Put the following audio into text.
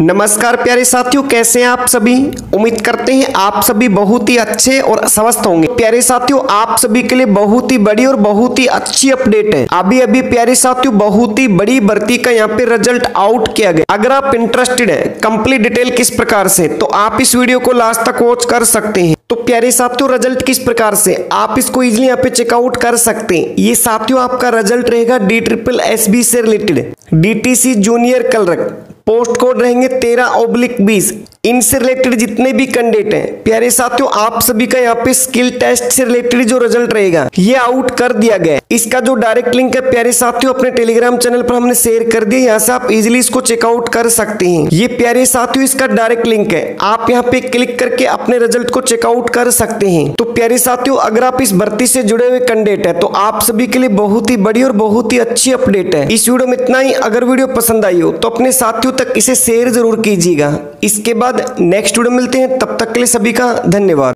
नमस्कार प्यारे साथियों, कैसे हैं आप सभी। उम्मीद करते हैं आप सभी बहुत ही अच्छे और स्वस्थ होंगे। प्यारे साथियों, आप सभी के लिए बहुत ही बड़ी और बहुत ही अच्छी अपडेट है। अभी अभी प्यारे साथियों बहुत ही बड़ी भर्ती का यहाँ पे रिजल्ट आउट किया गया। अगर आप इंटरेस्टेड है कंप्लीट डिटेल किस प्रकार से, तो आप इस वीडियो को लास्ट तक वॉच कर सकते हैं। तो प्यारे साथियों रिजल्ट किस प्रकार से आप इसको इजिली यहाँ पे चेकआउट कर सकते हैं। ये साथियों आपका रिजल्ट रहेगा DSSB से related. DTC junior clerk post code रहेंगे 13/20। इनसे रिलेटेड जितने भी कैंडिडेट हैं प्यारे साथियों, आप सभी का यहाँ पे स्किल टेस्ट से रिलेटेड जो रिजल्ट रहेगा ये आउट कर दिया गया है। इसका जो डायरेक्ट लिंक है प्यारे साथियों अपने टेलीग्राम चैनल पर हमने शेयर कर दिया। यहाँ से आप इजिली इसको चेकआउट कर सकते हैं। ये प्यारे साथियों इसका डायरेक्ट लिंक है, आप यहाँ पे क्लिक करके अपने रिजल्ट को चेकआउट कर सकते हैं। तो प्यारे साथियों अगर आप इस भर्ती से जुड़े हुए कैंडिडेट है तो आप सभी के लिए बहुत ही बड़ी और बहुत ही अच्छी अपडेट है। इस वीडियो में इतना ही। अगर वीडियो पसंद आई हो तो अपने साथियों तक इसे शेयर जरूर कीजिएगा। इसके बाद नेक्स्ट वीडियो मिलते हैं, तब तक के लिए सभी का धन्यवाद।